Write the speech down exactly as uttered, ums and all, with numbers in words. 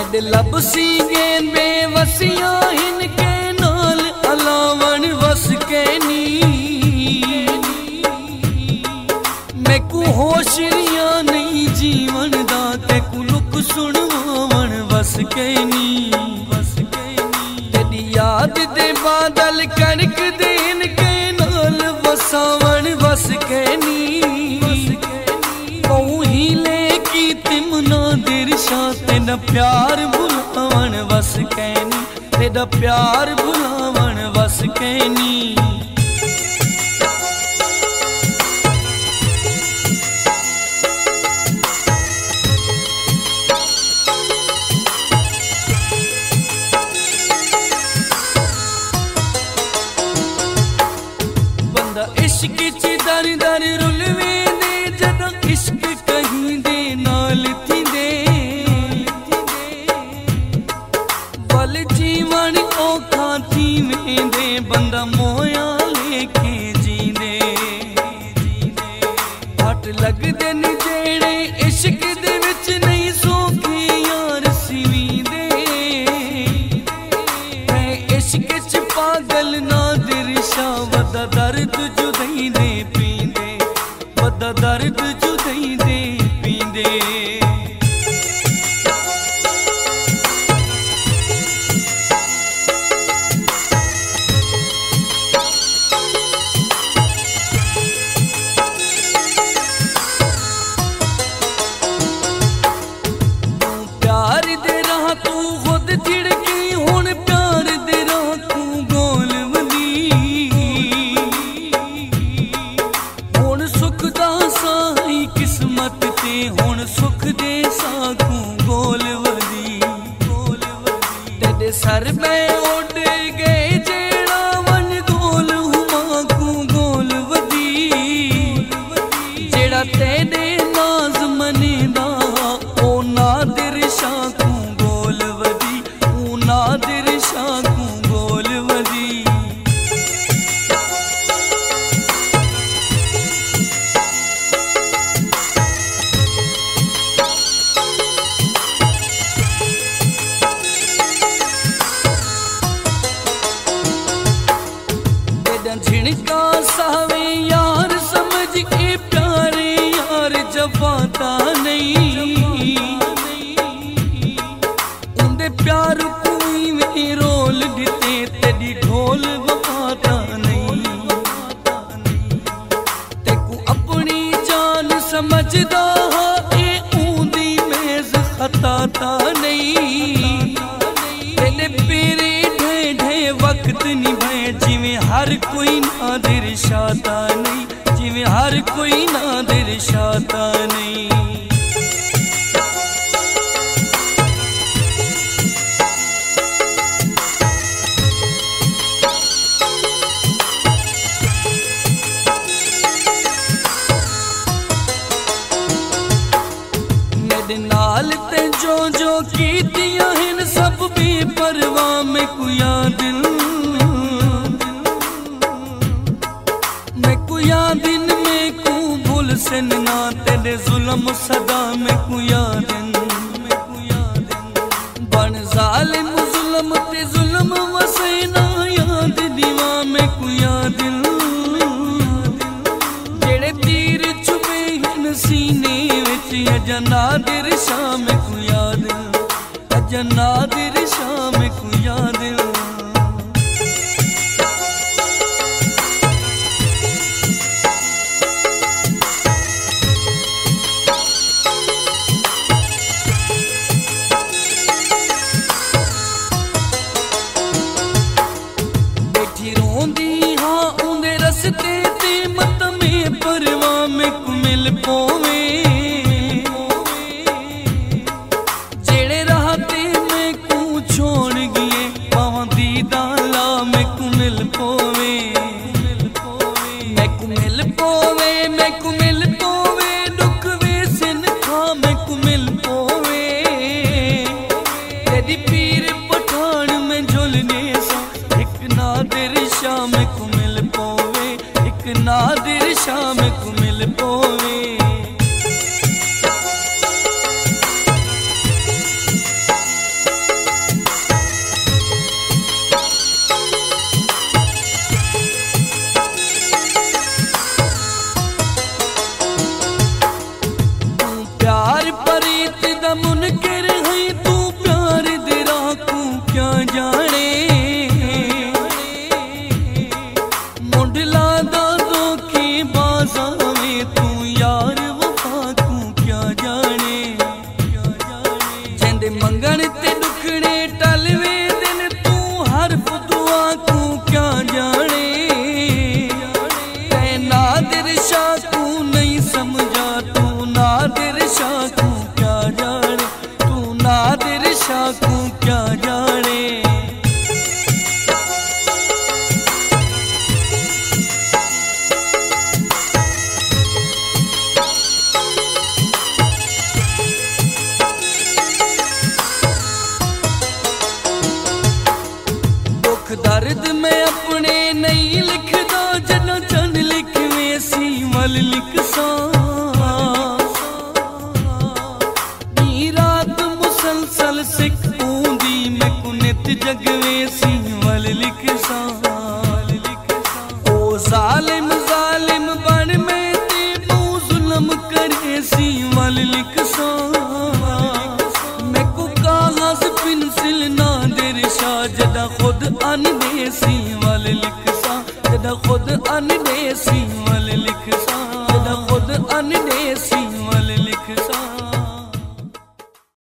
तेरे लब सीगे बेवसियां इनके नाल अलावन वस के नी मैं को होशियां नहीं जीवन दा ते को लुक सुनवावन वस के नी वस के नी तेरी याद दे बादल कनक दे इनके नाल वसावन वस के नी तेरा प्यार भुलावन वस कैनी तेरा प्यार भुलावन वस कैनी बंदा इश्क च दर दर रुलवे दे जदा इश्क कहीं दे नाल थी दे जीवन औखा थी वेंदे बंदा मोया लेके जींदे हट लगदे न जेड़े इश्क दे विच नहीं सौखे यार सिवींदे मैं इश्क च पागल नादिर शाह वदा दर्द जुदाई दे पींदे वदा दर्द जुदाई दे पींदे हुण सुख दे साकू गोल वदी तेरे सर में उड़ गए जेड़ा वन गोल हुमाकू गोल वदी जेड़ा तेरे नाज मने दा ओ नादिर शाकू गोल वदी ओ नादिर शाकू गोल वदी झिणका सावे यार समझ के प्यारे यार जफाता नहीं उनदे प्यार कोई में रोल दिते तेरी ढोल वफाता नहीं तेको अपनी जान समझदा ए ऊंदी मेज खताता नहीं तेरे पेरे ढे ढे वक्त निभाए जिवें हर कोई नादिर शाता नहीं जिवें हर कोई नादिर शाता नहीं मेरे नाल ते जो जो कीतियां हिन सब बेपरवाह में कुया दिल दिन में को भूल से ना तेरे जुल्म सदा में कुया दिन बन जालिम जुल्म ते जुल्म वसे ना याद दीवा में कुया दिल जेड़े तीर छुपे हिन सीने विच अजा नादिर शाह में कुया दिल अजा नादिर शाह में कुया दिल जेड़े राहते में को छोड़ गए पावां दी दाला में को मिल पोवे मैं को मिल पोवे मैं को मिल पोवे दुख वे सिन खा मैं को मिल पोवे तेरी पीर पठान में झुलने सा एक नादिर शाह में को मिल पोवे एक नादिर शाह में को मिल पोवे तेरे मंगण ते दुखड़े टलवे दिन तू हरफ दुआ को क्या जाने तै नादिर शाह को नहीं समझा तू नादिर शाह को क्या जाने तू नादिर शाह को क्या जाने दर्द में अपने नहीं लिख दो जनो चंद लिखवे सी वल लिख सा नी रात मुसलसल सिख ऊंदी मैं कुनित जगवे सी वल लिख सा ओ जालिम जालिम बन में ते तू जुल्म करे सी वल लिख सा मैं को कागज पेंसिल ना देर शाह जदा खुद अन देसी वाल लिख सा जदा खुद अन देसी